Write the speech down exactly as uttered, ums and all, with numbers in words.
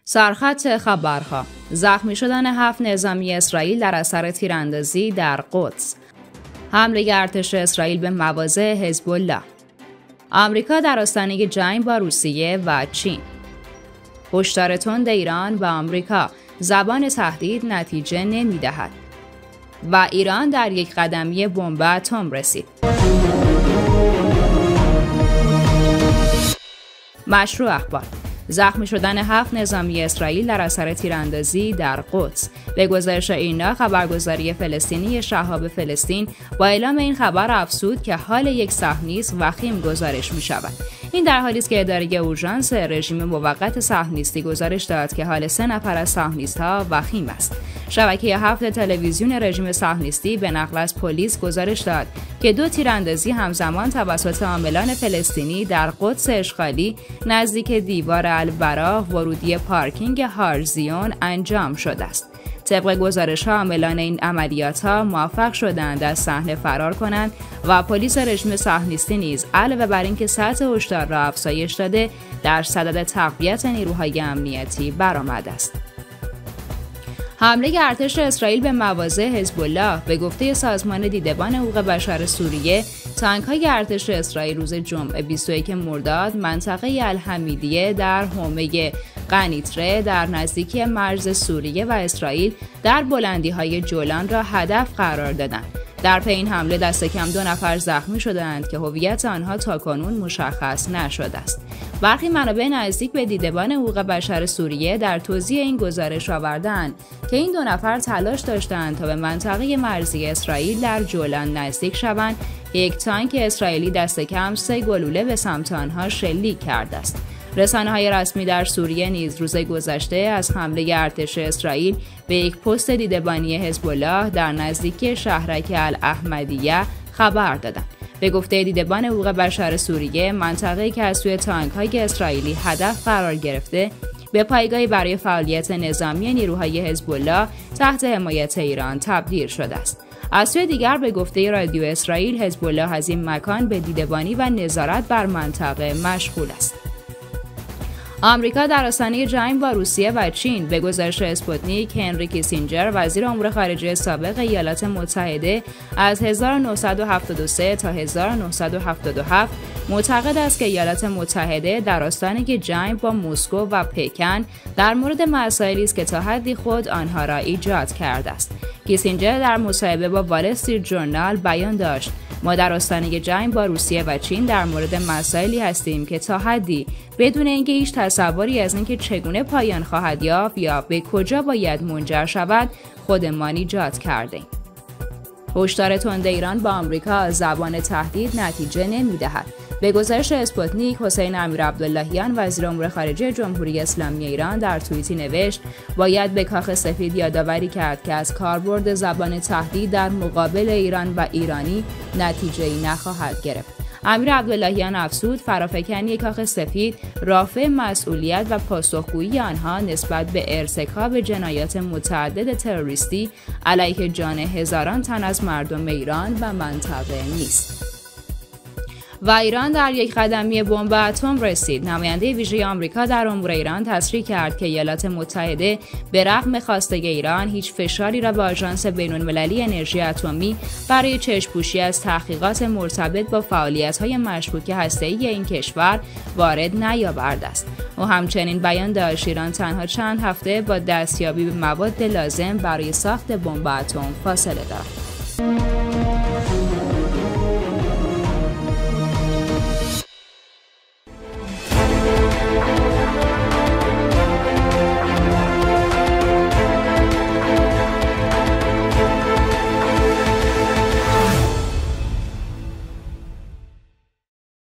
سرخط خبرها: زخمی شدن هفت نظامی اسرائیل در اثر تیراندازی در قدس. حمله ارتش اسرائیل به مواضع حزب الله. آمریکا در آستانه جنگ با روسیه و چین. هشدار تند ایران و آمریکا: زبان تهدید نتیجه نمی‌دهد. و ایران در یک قدمی بمب اتم رسید. مشروع اخبار: زخمی شدن هفت نظامی اسرائیل در اثر تیراندازی در قدس. به گزارش ایرنا، خبرگزاری فلسطینی شهاب فلسطین با اعلام این خبر افزود که حال یک صهیونیست وخیم گزارش می شود. این در حالی است که اداره اورژانس رژیم موقت صهیونیستی گزارش داد که حال سه نفر از صهیونیست‌ها وخیم است. شبکه هفت تلویزیون رژیم صهیونیستی به نقل از پلیس گزارش داد که دو تیراندازی همزمان توسط عاملان فلسطینی در قدس اشغالی نزدیک دیوار البراق ورودی پارکینگ هارزیون انجام شده است. طبق گزارش‌ها عاملان این عملیات‌ها موفق شدند از صحنه فرار کنند و پلیس رژیم صهیونیستی نیز علاوه بر اینکه سطح هشدار را افزایش داده، در صدد تقویت نیروهای امنیتی برآمده است. حمله ارتش اسرائیل به مواضع حزب الله. به گفته سازمان دیدبان حقوق بشر سوریه، تانک‌های ارتش اسرائیل روز جمعه بیست و یکم مرداد منطقه الحمیدیه در حومه قنیطره در نزدیکی مرز سوریه و اسرائیل در بلندی‌های جولان را هدف قرار دادند. در پی این حمله دست کم دو نفر زخمی شدند که هویت آنها تاکنون مشخص نشده است. برخی منابع نزدیک به دیدبان حقوق بشر سوریه در توضیح این گزارش آوردند که این دو نفر تلاش داشتند تا به منطقه مرزی اسرائیل در جولان نزدیک شوند که یک تانک اسرائیلی دست کم سه گلوله به سمت آنها شلیک کرده است. رسانه‌های رسمی در سوریه نیز روز گذشته از حمله ارتش اسرائیل به یک پست دیدبانی حزب الله در نزدیکی شهرک الاحمدیه خبر دادند. به گفته دیدبان حقوق بشر سوریه، منطقه‌ای که از سوی تانک‌های اسرائیلی هدف قرار گرفته، به پایگاهی برای فعالیت نظامی نیروهای حزب الله تحت حمایت ایران تبدیل شده است. از سوی دیگر به گفته رادیو اسرائیل، حزب الله از این مکان به دیدبانی و نظارت بر منطقه مشغول است. آمریکا در آستانه جنگ با روسیه و چین. به گزارش اسپوتنیک، هنری کیسینجر وزیر امور خارجه سابق ایالات متحده از هزار و نهصد و هفتاد و سه تا هزار و نهصد و هفتاد و هفت معتقد است که ایالات متحده در آستانه جنگ با مسکو و پکن در مورد مسائلی است که تا حدی خود آنها را ایجاد کرده است. کیسینجر در مصاحبه با وال استریت ژورنال بیان داشت: ما در آستانه جنگ با روسیه و چین در مورد مسائلی هستیم که تا حدی بدون اینکه هیچ تصوری از اینکه چگونه پایان خواهد یافت یا به کجا باید منجر شود خودمان ایجاد کردیم. هشدار تند ایران با آمریکا: زبان تهدید نتیجه نمی‌دهد. به گزارش اسپوتنیک، حسین امیرعبداللهیان وزیر امور خارجه جمهوری اسلامی ایران در توییتی نوشت: باید به کاخ سفید یادآوری کرد که از کاربرد زبان تهدید در مقابل ایران و ایرانی نتیجه‌ای نخواهد گرفت. امیر عبداللهیان افزود: فرافکنی کاخ سفید رافع مسئولیت و پاسخگویی آنها نسبت به ارتکاب جنایات متعدد تروریستی علیه جان هزاران تن از مردم ایران و منطقه نیست. و ایران در یک قدمی بمب اتم رسید. نماینده ویژه آمریکا در امور ایران تصریح کرد که ایالات متحده به رغم خواسته ایران هیچ فشاری را به آژانس بین‌المللی انرژی اتمی برای چشم‌پوشی از تحقیقات مرتبط با فعالیت‌های مشکوک هسته‌ای این کشور وارد نیاورده است. او همچنین بیان داشت ایران تنها چند هفته با دستیابی به مواد لازم برای ساخت بمب اتم فاصله دارد.